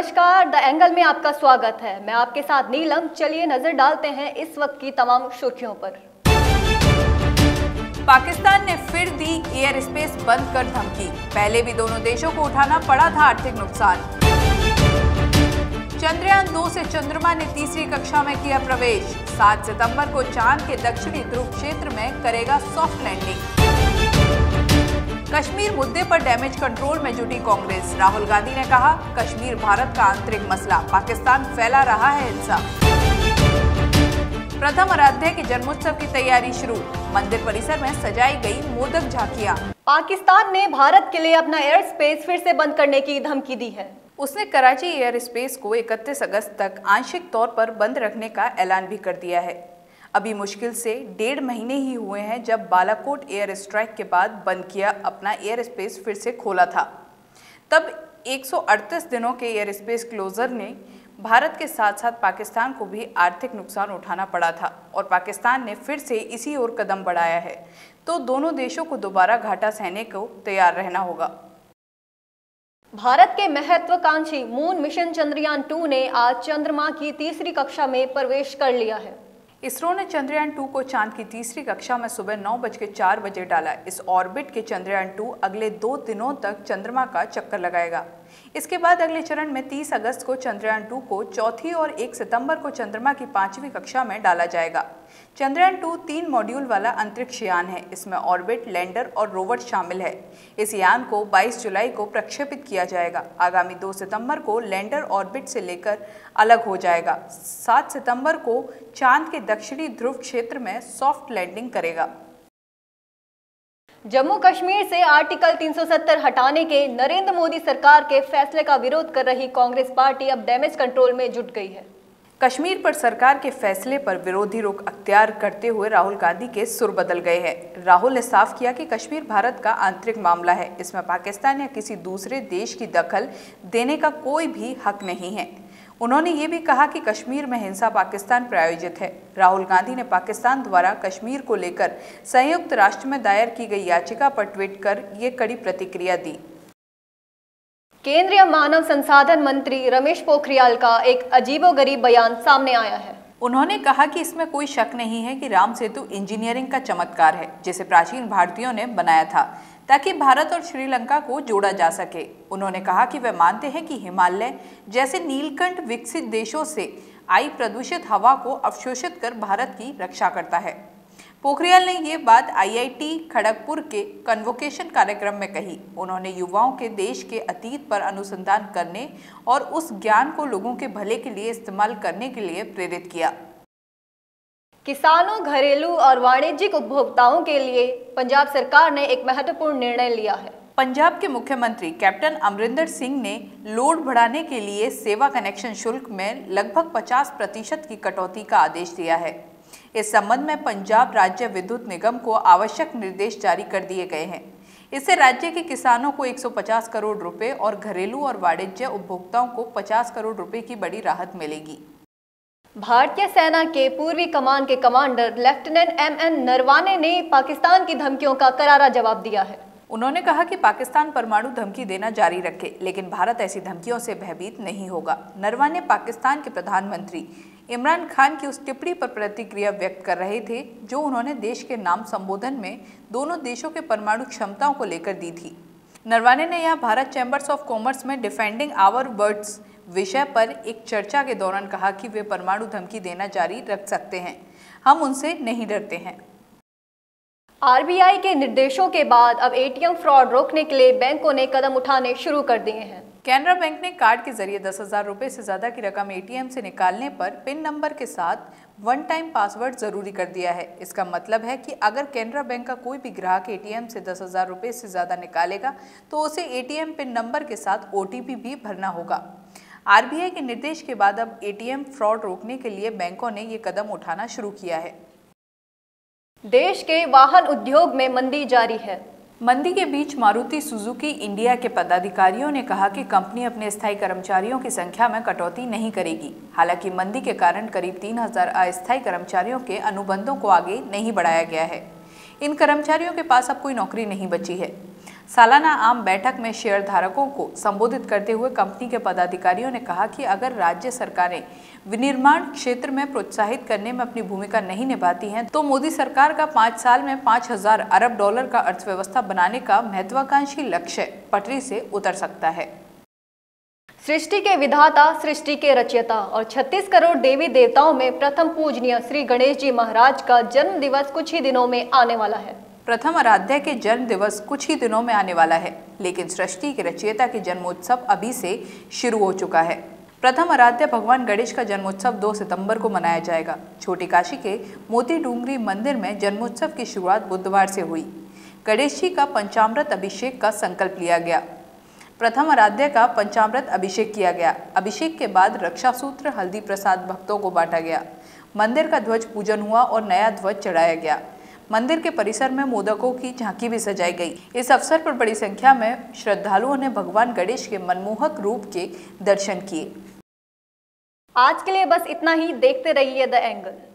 नमस्कार, the angle में आपका स्वागत है। मैं आपके साथ नीलम। चलिए नजर डालते हैं इस वक्त की तमाम सुर्खियों पर। पाकिस्तान ने फिर दी एयर स्पेस बंद कर धमकी। पहले भी दोनों देशों को उठाना पड़ा था आर्थिक नुकसान। चंद्रयान 2 से चंद्रमा ने तीसरी कक्षा में किया प्रवेश। 7 सितंबर को चांद के दक्षिणी ध्रुव क्षेत्र में करेगा सॉफ्ट लैंडिंग। कश्मीर मुद्दे पर डैमेज कंट्रोल में जुटी कांग्रेस। राहुल गांधी ने कहा, कश्मीर भारत का आंतरिक मसला, पाकिस्तान फैला रहा है हिंसा। प्रथम आराध्य के जन्मोत्सव की तैयारी शुरू। मंदिर परिसर में सजाई गई मोदक झांकियां। पाकिस्तान ने भारत के लिए अपना एयर स्पेस फिर से बंद करने की धमकी दी है। उसने कराची एयर स्पेस को 31 अगस्त तक आंशिक तौर पर बंद रखने का ऐलान भी कर दिया है। अभी मुश्किल से 1.5 महीने ही हुए हैं जब बालाकोट एयर स्ट्राइक के बाद बंद किया अपना एयर स्पेस फिर से खोला था। तब 138 दिनों के एयर स्पेस क्लोजर ने भारत के साथ साथ पाकिस्तान को भी आर्थिक नुकसान उठाना पड़ा था और पाकिस्तान ने फिर से इसी ओर कदम बढ़ाया है, तो दोनों देशों को दोबारा घाटा सहने को तैयार रहना होगा। भारत के महत्वाकांक्षी मून मिशन चंद्रयान 2 ने आज चंद्रमा की तीसरी कक्षा में प्रवेश कर लिया है। इसरो ने चंद्रयान 2 को चांद की तीसरी कक्षा में सुबह 9:04 बजे डाला। इस ऑर्बिट के चंद्रयान 2 अगले 2 दिनों तक चंद्रमा का चक्कर लगाएगा। इसके बाद अगले चरण में 30 अगस्त को चंद्रयान 2 को चौथी और 1 सितंबर को चंद्रमा की 5वीं कक्षा में डाला जाएगा। चंद्रयान 2 3 मॉड्यूल वाला अंतरिक्ष यान है। इसमें ऑर्बिट, लैंडर और रोवर शामिल है। इस यान को 22 जुलाई को प्रक्षेपित किया जाएगा। आगामी 2 सितंबर को लैंडर ऑर्बिट से लेकर अलग हो जाएगा। 7 सितंबर को चांद के दक्षिणी ध्रुव क्षेत्र में सॉफ्ट लैंडिंग करेगा। जम्मू कश्मीर से आर्टिकल 370 हटाने के नरेंद्र मोदी सरकार के फैसले का विरोध कर रही कांग्रेस पार्टी अब डैमेज कंट्रोल में जुट गई है। कश्मीर पर सरकार के फैसले पर विरोधी रुख अख्तियार करते हुए राहुल गांधी के सुर बदल गए हैं। राहुल ने साफ किया कि कश्मीर भारत का आंतरिक मामला है, इसमें पाकिस्तान या किसी दूसरे देश की दखल देने का कोई भी हक नहीं है। उन्होंने ये भी कहा कि कश्मीर में हिंसा पाकिस्तान प्रायोजित है। राहुल गांधी ने पाकिस्तान द्वारा कश्मीर को लेकर संयुक्त राष्ट्र में दायर की गई याचिका पर ट्वीट कर ये कड़ी प्रतिक्रिया दी। केंद्रीय मानव संसाधन मंत्री रमेश पोखरियाल का एक अजीबोगरीब बयान सामने आया है। उन्होंने कहा कि इसमें कोई शक नहीं है कि राम सेतु इंजीनियरिंग का चमत्कार है, जिसे प्राचीन भारतीयों ने बनाया था ताकि भारत और श्रीलंका को जोड़ा जा सके। उन्होंने कहा कि वे मानते हैं कि हिमालय जैसे नीलकंठ विकसित देशों से आई प्रदूषित हवा को अवशोषित कर भारत की रक्षा करता है। पोखरियाल ने ये बात IIT खड़गपुर के कन्वोकेशन कार्यक्रम में कही। उन्होंने युवाओं के देश के अतीत पर अनुसंधान करने और उस ज्ञान को लोगों के भले के लिए इस्तेमाल करने के लिए प्रेरित किया। किसानों, घरेलू और वाणिज्यिक उपभोक्ताओं के लिए पंजाब सरकार ने एक महत्वपूर्ण निर्णय लिया है। पंजाब के मुख्यमंत्री कैप्टन अमरिंदर सिंह ने लोड बढ़ाने के लिए सेवा कनेक्शन शुल्क में लगभग 50% की कटौती का आदेश दिया है। इस संबंध में पंजाब राज्य विद्युत निगम को आवश्यक निर्देश जारी कर दिए गए हैं। इससे राज्य के किसानों को 150 करोड़ रुपए और घरेलू और वाणिज्य उपभोक्ताओं को 50 करोड़ रुपए की बड़ी राहत मिलेगी। भारतीय सेना के पूर्वी कमान के कमांडर लेफ्टिनेंट MN नरवाने ने पाकिस्तान की धमकियों का करारा जवाब दिया है। उन्होंने कहा कि पाकिस्तान परमाणु धमकी देना जारी रखे, लेकिन भारत ऐसी धमकियों से भयभीत नहीं होगा। नरवाने पाकिस्तान के प्रधानमंत्री इमरान खान की उस टिप्पणी पर प्रतिक्रिया व्यक्त कर रहे थे जो उन्होंने देश के नाम संबोधन में दोनों देशों के परमाणु क्षमताओं को लेकर दी थी। नरवाने ने यह भारत चैम्बर्स ऑफ कॉमर्स में डिफेंडिंग आवर वर्ड्स विषय पर एक चर्चा के दौरान कहा कि वे परमाणु धमकी देना जारी रख सकते हैं, हम उनसे नहीं डरते हैं। RBI के निर्देशों के बाद अब ATM फ्रॉड रोकने के लिए बैंकों ने कदम उठाने शुरू कर दिए हैं। कैनरा बैंक ने कार्ड के जरिए 10,000 रुपये से ज्यादा की रकम ATM से निकालने पर पिन नंबर के साथ 1 टाइम पासवर्ड जरूरी कर दिया है। इसका मतलब है कि अगर कैनरा बैंक का कोई भी ग्राहक ATM से 10,000 रुपये से ज्यादा निकालेगा तो उसे ATM पिन नंबर के साथ OTP भी भरना होगा। RBI के निर्देश के बाद अब ATM फ्रॉड रोकने के लिए बैंकों ने ये कदम उठाना शुरू किया है। देश के वाहन उद्योग में मंदी जारी है। मंदी के बीच मारुति सुजुकी इंडिया के पदाधिकारियों ने कहा कि कंपनी अपने स्थायी कर्मचारियों की संख्या में कटौती नहीं करेगी। हालांकि मंदी के कारण करीब 3,000 अस्थायी कर्मचारियों के अनुबंधों को आगे नहीं बढ़ाया गया है। इन कर्मचारियों के पास अब कोई नौकरी नहीं बची है। सालाना आम बैठक में शेयरधारकों को संबोधित करते हुए कंपनी के पदाधिकारियों ने कहा कि अगर राज्य सरकारें विनिर्माण क्षेत्र में प्रोत्साहित करने में अपनी भूमिका नहीं निभाती हैं, तो मोदी सरकार का 5 साल में 5,000 अरब डॉलर का अर्थव्यवस्था बनाने का महत्वाकांक्षी लक्ष्य पटरी से उतर सकता है। सृष्टि के विधाता, सृष्टि के रचयिता और 36 करोड़ देवी देवताओं में प्रथम पूजनीय श्री गणेश जी महाराज का जन्म दिवस कुछ ही दिनों में आने वाला है। प्रथम आराध्य के जन्म दिवस कुछ ही दिनों में आने वाला है, लेकिन सृष्टि के रचयिता के जन्मोत्सव अभी से शुरू हो चुका है। प्रथम आराध्य भगवान गणेश का जन्मोत्सव 2 सितंबर को मनाया जाएगा। छोटी काशी के मोती डूंगरी मंदिर में जन्मोत्सव की शुरुआत बुधवार से हुई। गणेश जी का पंचामृत अभिषेक का संकल्प लिया गया। प्रथम आराध्य का पंचामृत अभिषेक किया गया। अभिषेक के बाद रक्षासूत्र, हल्दी प्रसाद भक्तों को बांटा गया। मंदिर का ध्वज पूजन हुआ और नया ध्वज चढ़ाया गया। मंदिर के परिसर में मोदकों की झांकी भी सजाई गई। इस अवसर पर बड़ी संख्या में श्रद्धालुओं ने भगवान गणेश के मनमोहक रूप के दर्शन किए। आज के लिए बस इतना ही। देखते रहिए द एंगल।